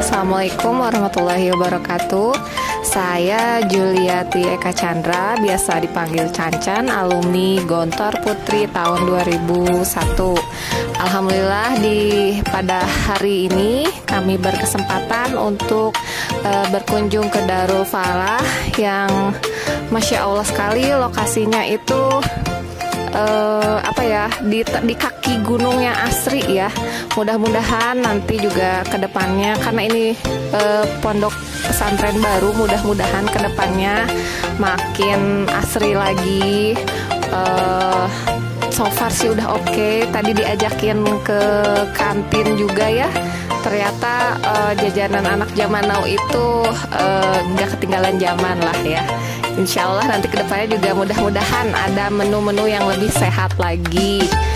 Assalamualaikum warahmatullahi wabarakatuh. Saya Juliati Eka Chandra, biasa dipanggil Cancan, alumni Gontor Putri tahun 2001. Alhamdulillah pada hari ini kami berkesempatan untuk berkunjung ke Darul Falah yang Masya Allah sekali lokasinya itu di kaki gunung yang asri ya. Mudah-mudahan nanti juga kedepannya, karena ini pondok pesantren baru, mudah-mudahan kedepannya makin asri lagi. So far sih udah oke. Tadi diajakin ke kantin juga ya. Ternyata jajanan anak zaman now itu nggak ketinggalan zaman lah ya. Insya Allah nanti kedepannya juga mudah-mudahan ada menu-menu yang lebih sehat lagi.